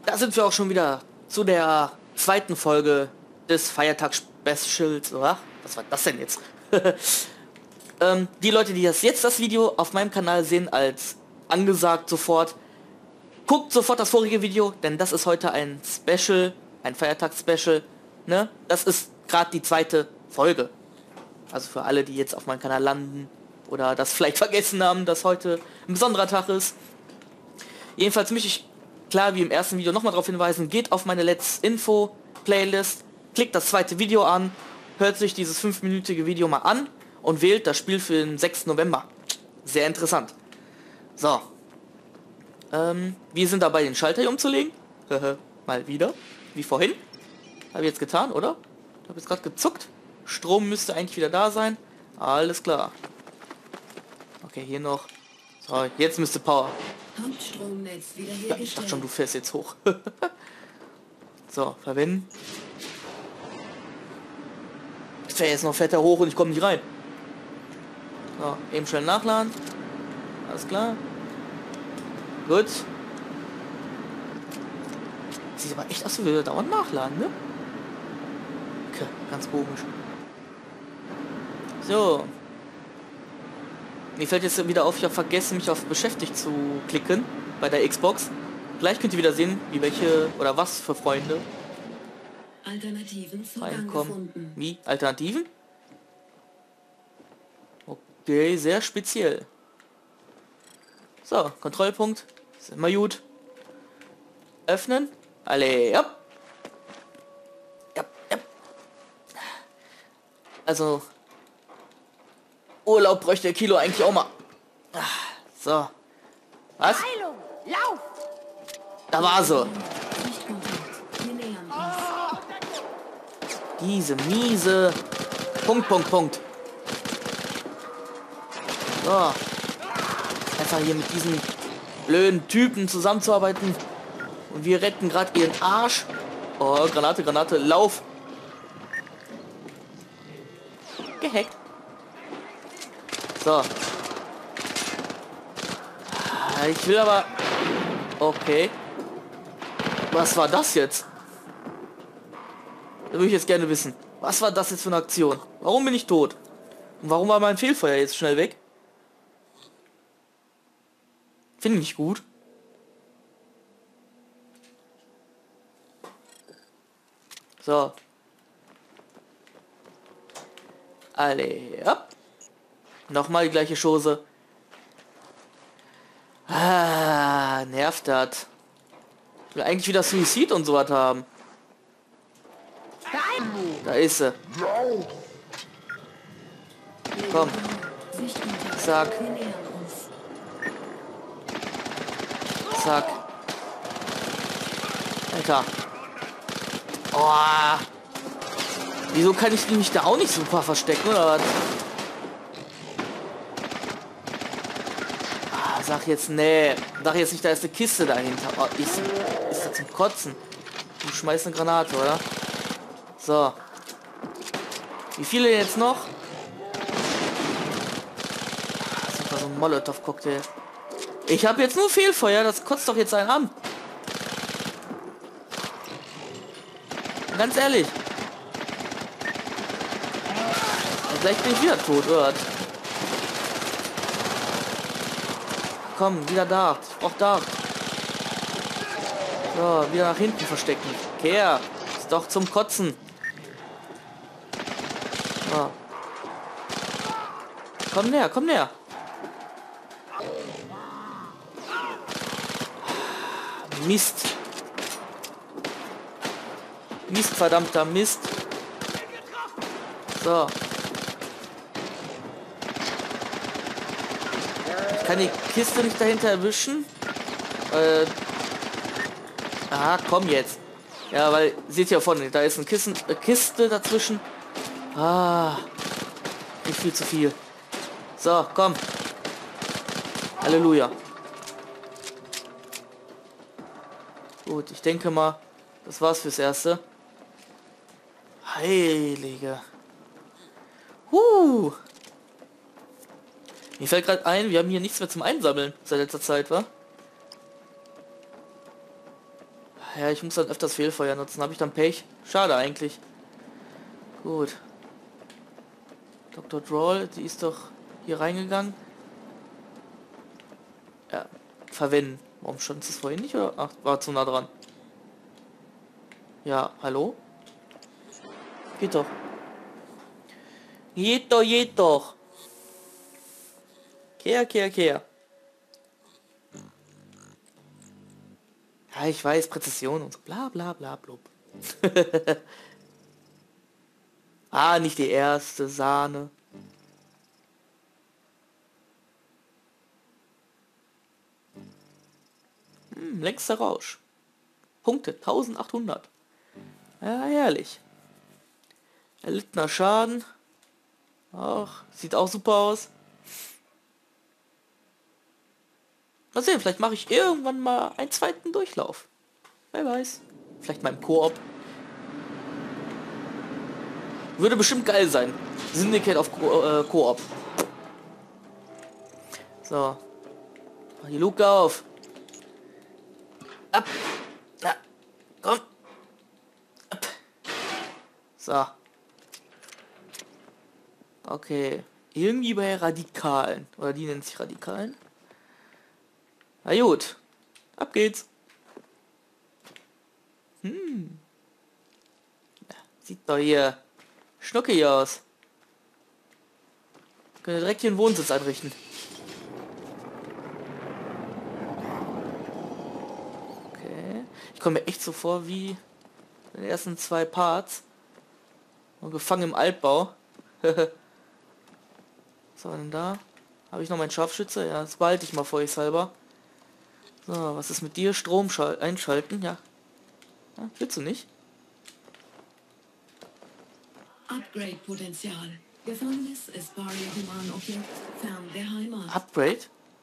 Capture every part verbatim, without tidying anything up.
Da sind wir auch schon wieder zu der zweiten Folge des Feiertags-Specials. Oder? Was war das denn jetzt? ähm, die Leute, die das jetzt das Video auf meinem Kanal sehen, als angesagt sofort, guckt sofort das vorige Video, denn das ist heute ein Special, ein Feiertags-Special. Ne? Das ist gerade die zweite Folge. Also für alle, die jetzt auf meinem Kanal landen oder das vielleicht vergessen haben, dass heute ein besonderer Tag ist. Jedenfalls möchte ich klar wie im ersten Video nochmal darauf hinweisen, geht auf meine Let's Info Playlist, klickt das zweite Video an, hört sich dieses fünfminütige Video mal an und wählt das Spiel für den sechsten November. Sehr interessant. So. Ähm, wir sind dabei, den Schalter hier umzulegen. Mal wieder. Wie vorhin. Habe ich jetzt getan, oder? Ich habe jetzt gerade gezuckt. Strom müsste eigentlich wieder da sein. Alles klar. Okay, hier noch. So, jetzt müsste Power. Hauptstromnetz wieder Ja, ich dachte schon, du fährst jetzt hoch. So, verwenden. Ich fähre jetzt noch fetter hoch und ich komme nicht rein. So, eben schnell nachladen. Alles klar. Gut. Sieht aber echt aus, wie wir dauernd nachladen, ne? Okay, ganz komisch. So. Mir fällt jetzt wieder auf, ich habe vergessen, mich auf beschäftigt zu klicken bei der Xbox. Gleich könnt ihr wieder sehen, wie welche oder was für Freunde Alternativen reinkommen. gefunden. Wie? Alternativen? Okay, sehr speziell. So, Kontrollpunkt. Ist immer gut. Öffnen. Alle, ja. Ja, ja. Also Urlaub bräuchte der Kilo eigentlich auch mal. So. Was? Heilung! Lauf! Da war so. Nicht komplett. Wir nähern uns. Diese miese. Punkt, Punkt, Punkt. So. Einfach hier mit diesen blöden Typen zusammenzuarbeiten. Und wir retten gerade ihren Arsch. Oh, Granate, Granate, lauf. Gehackt. So. Ich will aber... Okay. Was war das jetzt? Da würde ich jetzt gerne wissen. Was war das jetzt für eine Aktion? Warum bin ich tot? Und warum war mein Fehlfeuer jetzt schnell weg? Finde ich nicht gut. So. Alle, ja. Nochmal die gleiche Chose. Ah, nervt das. Ich will eigentlich wieder Suicide und sowas haben. Da ist sie. Komm. Sichtkontakt. Zack. Wir nähern uns. Zack. Alter. Oh. Wieso kann ich mich da auch nicht super verstecken, oder was? Ah, sag jetzt, nee. Sag jetzt nicht, da ist eine Kiste dahinter. Oh, ist, ist das zum Kotzen? Du schmeißt eine Granate, oder? So. Wie viele jetzt noch? Das war so ein Molotow-Cocktail. Ich habe jetzt nur Fehlfeuer, das kotzt doch jetzt einen an. Ganz ehrlich. Vielleicht bin ich wieder tot, oder? Komm, wieder Dart. Ich brauch Dart. So, wieder nach hinten verstecken. Kehr. Ist doch zum Kotzen. So. Komm näher, komm näher. Mist. Mist, verdammter Mist. So. Ich kann die Kiste nicht dahinter erwischen. Äh. Ah, komm jetzt. Ja, weil, seht ihr vorne, da ist eine Kissen, äh, Kiste dazwischen. Ah. Nicht viel zu viel. So, komm. Halleluja. Gut, ich denke mal, das war's fürs Erste. Heilige. Huh. Mir fällt gerade ein, wir haben hier nichts mehr zum Einsammeln seit letzter Zeit, wa? Ja, ich muss dann öfters Fehlfeuer nutzen. Habe ich dann Pech? Schade eigentlich. Gut. Doktor Droll, die ist doch hier reingegangen. Ja, verwenden. Warum stand es vorhin nicht? Oder? Ach, war zu nah dran. Ja, hallo? Geht doch. Geht doch, geht doch. Kehr, kehr, kehr. Ja, ich weiß, Präzision und so. Bla, bla, bla, blub. Ah, nicht die erste Sahne. Hm, längster Rausch. Punkte, eintausendachthundert. Ja, herrlich. Erlittener Schaden. Ach, sieht auch super aus. Mal sehen, vielleicht mache ich irgendwann mal einen zweiten Durchlauf. Wer weiß. Vielleicht mal im Koop. Würde bestimmt geil sein. Syndicate auf Ko äh, Koop. So. Mach die Luke auf. Ab. Na, komm. Ab. So. Okay. Irgendwie bei Radikalen. Oder die nennen sich Radikalen. Na gut. Ab geht's. Hm. Ja, sieht doch hier schnuckig aus. Können direkt hier einen Wohnsitz einrichten. Okay. Ich komme mir echt so vor wie in den ersten zwei Parts. Und gefangen im Altbau. Was war denn da? Habe ich noch meinen Scharfschütze? Ja, das behalte ich mal vorsichtshalber. So, was ist mit dir? Strom einschalten? Ja. Ja. Willst du nicht? Upgrade-Potenzial. Gefangenes ist Human-Objekt fern der Heimat. Upgrade?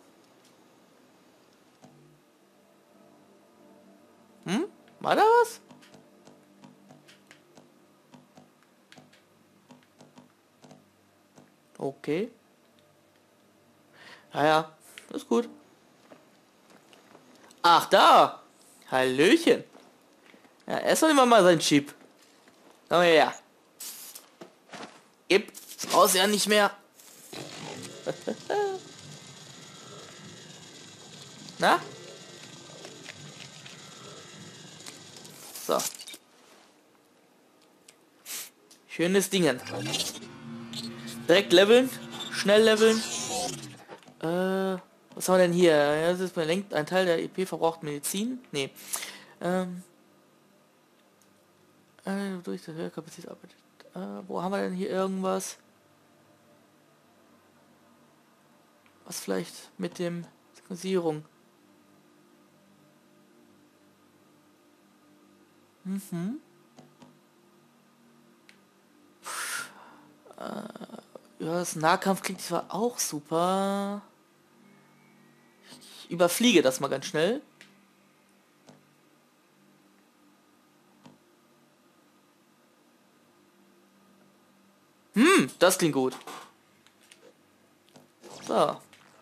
Hm? War da was? Okay. Naja, ist gut. Ach, da! Hallöchen! Ja, erstmal nehmen wir mal seinen Chip. Komm her. Gib. Brauchst ja nicht mehr. Na? So. Schönes Dingen. Direkt leveln. Schnell leveln. Äh, was haben wir denn hier? Ja, das ist belenkt ein Teil der E P verbraucht Medizin. Nee. Ähm. Äh, durch die Kapazität arbeitet. Äh, wo haben wir denn hier irgendwas? Was vielleicht mit dem Synchronisierung? Mhm. Äh, ja, das Nahkampf klingt zwar auch super. Ich überfliege das mal ganz schnell. Hm, das klingt gut. So.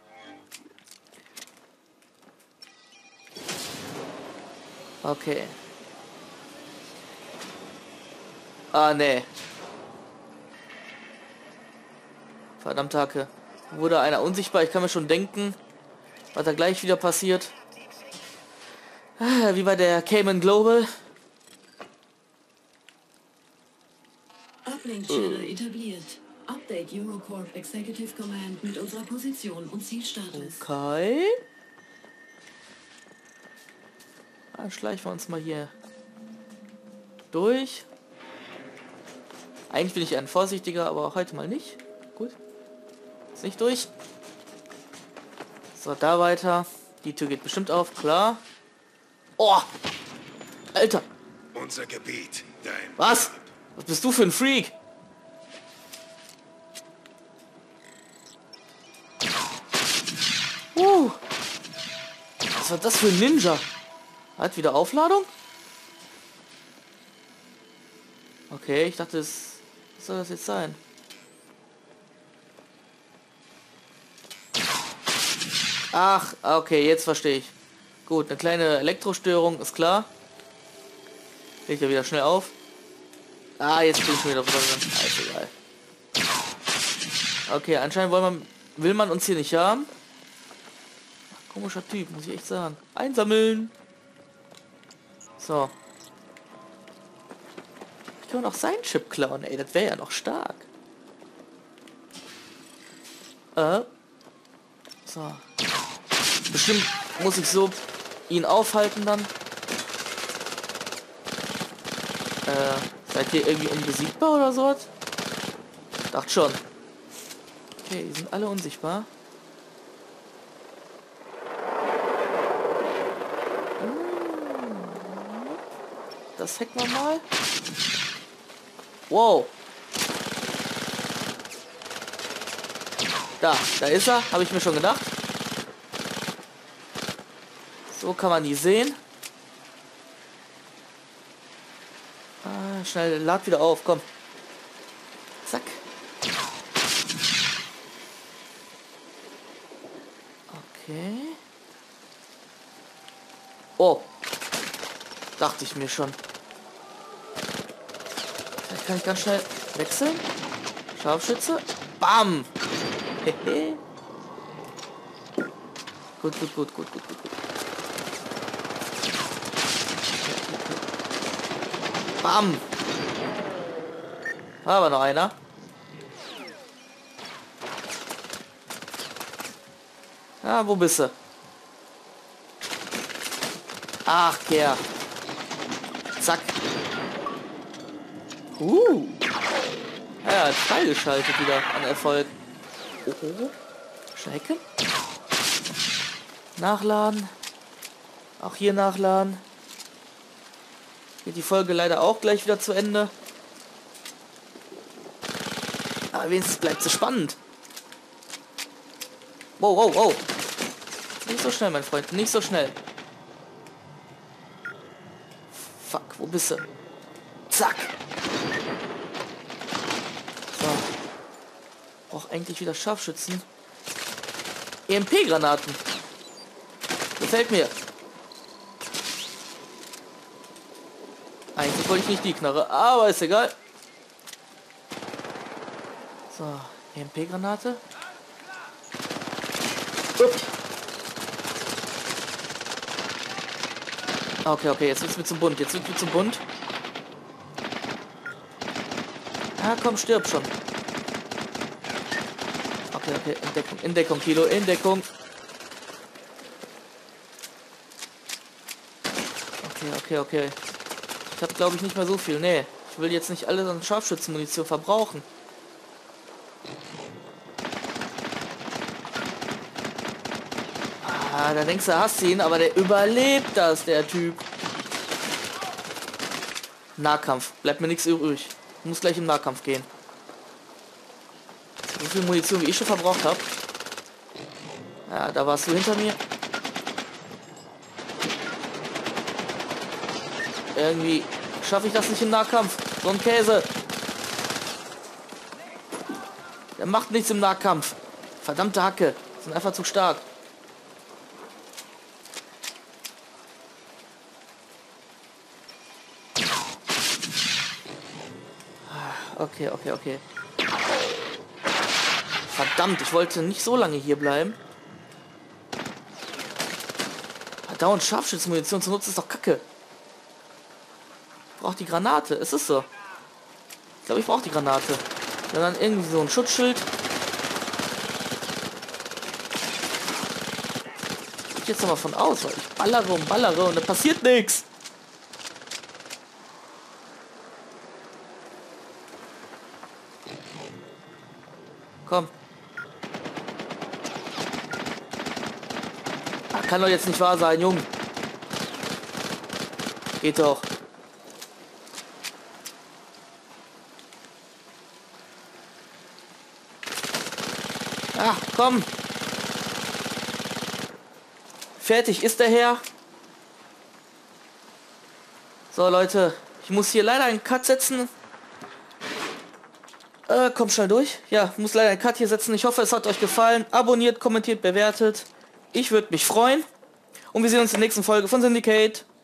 Okay. Ah, nee. Verdammte Hacke. Wurde einer unsichtbar. Ich kann mir schon denken, was da gleich wieder passiert. Wie bei der Cayman Global. Uplink-Channel etabliert. Update Eurocorp Executive Command mit unserer Position und Zielstatus. Okay. Dann schleichen wir uns mal hier durch. Eigentlich bin ich ein vorsichtiger, aber heute mal nicht. Gut. Ist nicht durch. So, da weiter. Die Tür geht bestimmt auf, klar. Oh! Alter! Unser Gebiet, dein... Was? Was bist du für ein Freak? Uh. Was war das für ein Ninja? Hat wieder Aufladung? Okay, ich dachte, es... Was soll das jetzt sein? Ach, okay, jetzt verstehe ich. Gut, eine kleine Elektrostörung, ist klar. Leg ja wieder schnell auf. Ah, jetzt bin ich schon wieder drin. Ah, ist egal. Okay, anscheinend wollen man, will man uns hier nicht haben. Komischer Typ, muss ich echt sagen. Einsammeln. So. Ich kann auch seinen Chip klauen, ey. Das wäre ja noch stark. Äh. So. Bestimmt muss ich so ihn aufhalten dann. Äh, seid ihr irgendwie unbesiegbar oder so? Dachte schon. Okay, die sind alle unsichtbar. Das hacken wir mal. Wow. Da, da ist er. Habe ich mir schon gedacht. So kann man die sehen. Ah, schnell, lad wieder auf, komm. Zack. Okay. Oh. Dachte ich mir schon. Vielleicht kann ich ganz schnell wechseln. Scharfschütze. Bam. Hehe. Gut, gut, gut, gut, gut, gut, gut. Bam. Aber noch einer. Ah, wo bist du? Ach, ja. Zack. Uh. Ja, hat freigeschaltet wieder an Erfolg. Oh, oh. Schnecken. Nachladen. Auch hier nachladen. Geht die Folge leider auch gleich wieder zu Ende. Aber wenigstens bleibt sie spannend. Wow, wow, wow. Nicht so schnell, mein Freund. Nicht so schnell. Fuck, wo bist du? Zack. So. Brauch eigentlich wieder Scharfschützen. E M P-Granaten. Gefällt mir. Eigentlich wollte ich nicht die Knarre, aber ist egal. So, E M P-Granate. Okay, okay, jetzt wird's mir zum Bunt. Jetzt wird's mir zum Bunt. Ah, komm, stirb schon. Okay, okay, in Deckung, in Deckung, Kilo, in Deckung. Okay, okay, okay. Ich habe, glaube ich, nicht mehr so viel. Nee, ich will jetzt nicht alles an Scharfschützenmunition verbrauchen. Ah, da denkst du, hast ihn, aber der überlebt das, der Typ. Nahkampf. Bleibt mir nichts übrig. Ich muss gleich im Nahkampf gehen. So viel Munition, wie ich schon verbraucht habe. Ja, da warst du hinter mir. Irgendwie schaffe ich das nicht im Nahkampf. So ein Käse. Der macht nichts im Nahkampf. Verdammte Hacke. Sind einfach zu stark. Okay, okay, okay. Verdammt, ich wollte nicht so lange hier bleiben. Dauernd Scharfschützenmunition zu nutzen ist doch kacke. Braucht die Granate, es ist so. Ich glaube, ich brauche die Granate. Ja, dann irgendwie so ein Schutzschild. Ich jetzt noch mal von aus, weil ich ballere und ballere und da passiert nichts. Komm. Ach, kann doch jetzt nicht wahr sein, Junge. Geht doch. Ach, komm. Fertig ist der Herr. So, Leute. Ich muss hier leider einen Cut setzen. Äh, komm schnell durch. Ja, muss leider einen Cut hier setzen. Ich hoffe, es hat euch gefallen. Abonniert, kommentiert, bewertet. Ich würde mich freuen. Und wir sehen uns in der nächsten Folge von Syndicate.